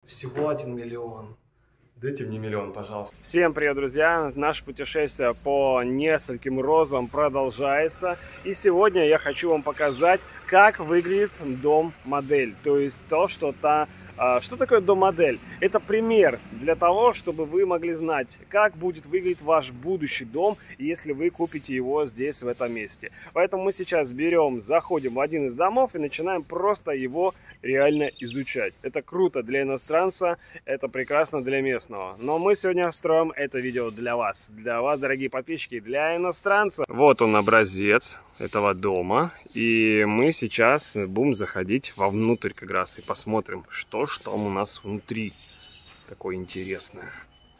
Всего 1 миллион. Дайте мне миллион, пожалуйста. Всем привет, друзья! Наше путешествие по нескольким розам продолжается. И сегодня я хочу вам показать, как выглядит дом-модель. То есть то, что что такое дом-модель? Это пример для того, чтобы вы могли знать, как будет выглядеть ваш будущий дом, если вы купите его здесь, в этом месте. Поэтому мы сейчас заходим в один из домов и начинаем просто его реально изучать. Это круто для иностранца, это прекрасно для местного. Но мы сегодня строим это видео для вас, дорогие подписчики, для иностранцев. Вот он, образец этого дома, и мы сейчас будем заходить вовнутрь как раз и посмотрим, что там у нас внутри такое интересное.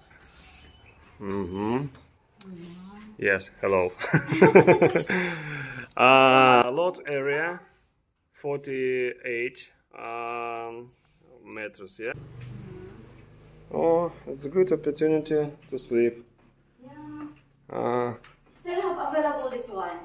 Yes, hello. Lot area 48 meters, yeah. Oh, it's a good opportunity to sleep. Yeah. Still have available this one.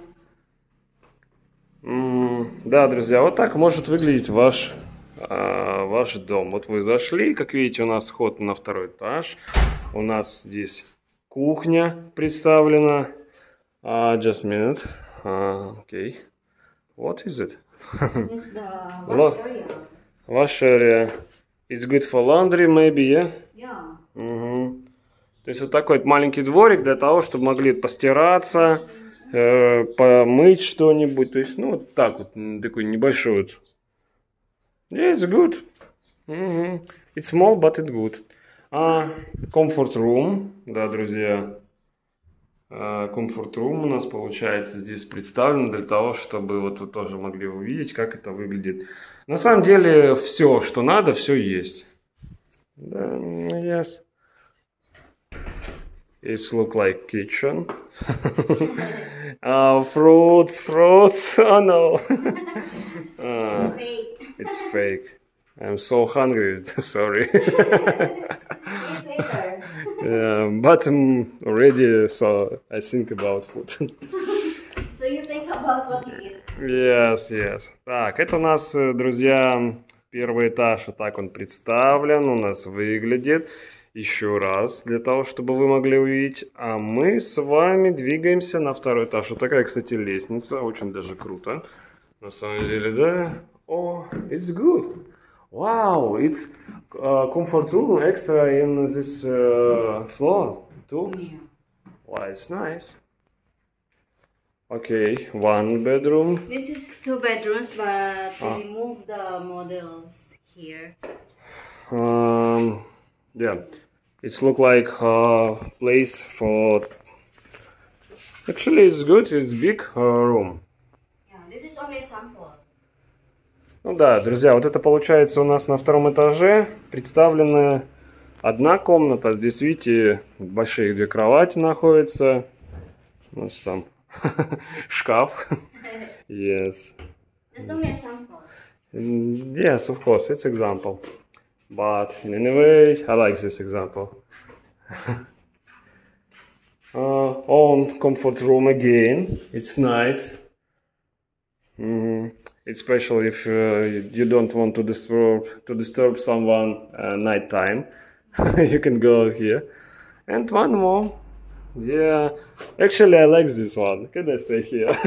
Да, друзья, вот так может выглядеть ваш дом. Вот вы зашли, как видите, у нас вход на второй этаж. У нас здесь кухня представлена. Just a minute. Okay. What is it? It's the wash area. Wash area. It's good for laundry, maybe, yeah? Yeah. То есть вот такой вот маленький дворик для того, чтобы могли постираться, помыть что-нибудь. То есть, ну, вот так вот, такой небольшой вот. Yeah, it's good. It's small, but it's good. Comfort room, да, друзья. Comfort room у нас получается здесь представлен для того, чтобы вот вы тоже могли увидеть, как это выглядит. На самом деле все, что надо, все есть. Да, yes. It looks like kitchen. Fruits. Oh no. It's fake. It's fake. I'm so hungry. Sorry. Later. But I'm already, so I think about food. So you think about what you eat. Yes. Так, это у нас, друзья, первый этаж. Вот так он представлен, у нас выглядит. Еще раз, для того, чтобы вы могли увидеть. А мы с вами двигаемся на второй этаж. Вот такая, кстати, лестница. Очень даже круто. На самом деле, да. Oh, it's good. Wow, it's comfort room extra in this floor too. Yeah. Wow, it's nice. Okay, one bedroom. This is 2 bedrooms, but they remove the models here. Yeah, it's look like a place for. Actually, it's good. It's big room. Yeah, this is only a sample. Ну да, друзья, вот это получается у нас на втором этаже представлена одна комната. Здесь, видите, большие 2 кровати находятся. У нас там шкаф. Yes. That's only a sample. Yes, of course, it's example. But in any way, I like this example. Own comfort room again. It's nice. Especially if you don't want to disturb someone night time. You can go here. And one more. Yeah. Actually, I like this one. Can I stay here?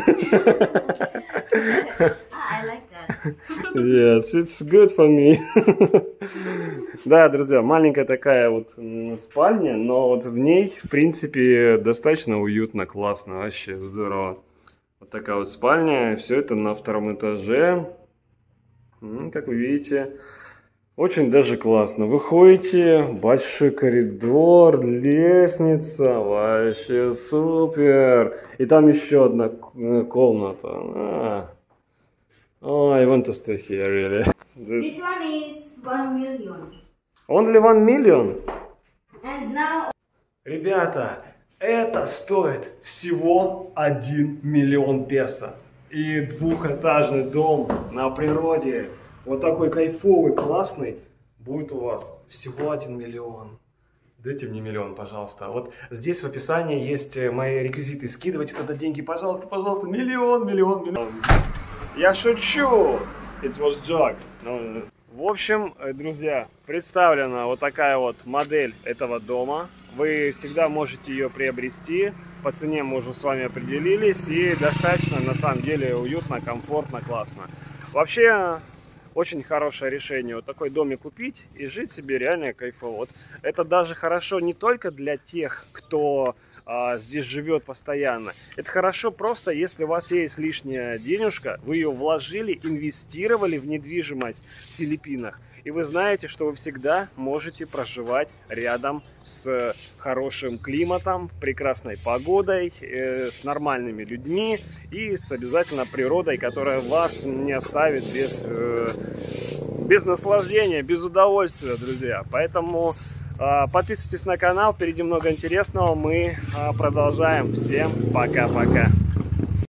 I like that. Yes, it's good for me. Да, друзья, маленькая такая вот спальня, но вот в ней, в принципе, достаточно уютно, классно, вообще здорово. Вот такая вот спальня, все это на втором этаже. Как вы видите, очень даже классно. Вы ходите, большой коридор, лестница, вообще супер. И там еще одна комната. I want to stay here, really. This one is 1 million. Only 1 million? And now... Ребята, это стоит всего 1 миллион песо. И 2-этажный дом на природе, вот такой кайфовый, классный, будет у вас Всего 1 миллион. Дайте мне миллион, пожалуйста. Вот здесь в описании есть мои реквизиты. Скидывайте туда деньги, пожалуйста, пожалуйста. Миллион. Я шучу! It was joke. В общем, друзья, представлена вот такая вот модель этого дома. Вы всегда можете ее приобрести. По цене мы уже с вами определились. И достаточно, на самом деле, уютно, комфортно, классно. Вообще, очень хорошее решение вот такой домик купить и жить себе реально кайфово. Вот это даже хорошо не только для тех, кто здесь живет постоянно. Это хорошо просто, если у вас есть лишняя денежка, вы ее вложили, инвестировали в недвижимость в Филиппинах, и вы знаете, что вы всегда можете проживать рядом с хорошим климатом, прекрасной погодой, с нормальными людьми и с обязательно природой, которая вас не оставит без наслаждения, без удовольствия, друзья. Поэтому подписывайтесь на канал, впереди много интересного. Мы продолжаем. Всем пока-пока.